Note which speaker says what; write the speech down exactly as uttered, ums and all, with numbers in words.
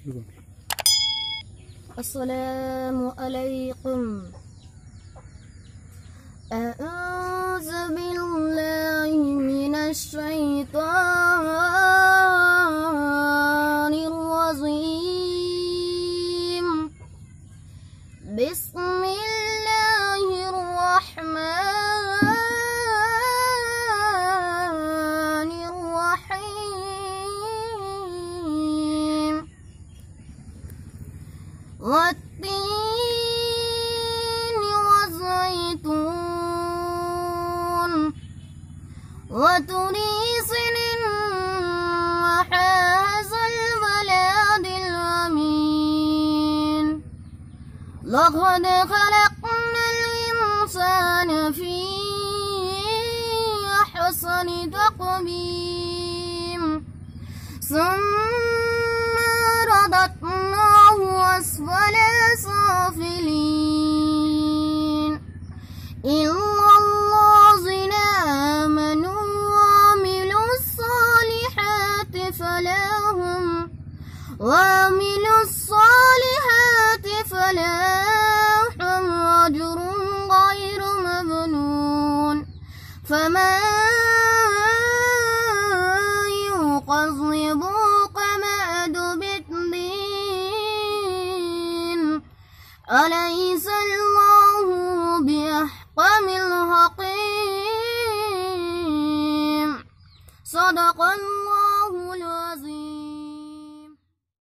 Speaker 1: السلام عليكم. أعوذ بالله من الشيطان الرجيم. بسم الله الرحمن الرحيم. والتين والزيتون وطور سينين وهذا البلد الأمين. لقد خلقنا الإنسان في أحسن تقويم ثم رددناه أسفل سافلين إلا الذين آمنوا وعملوا الصالحات فلهم وعملوا الصالحات فلهم أجر غير ممنون. فما يكذبك بعد بالدين. أليس الله بأحكم الحكيم. صدق الله.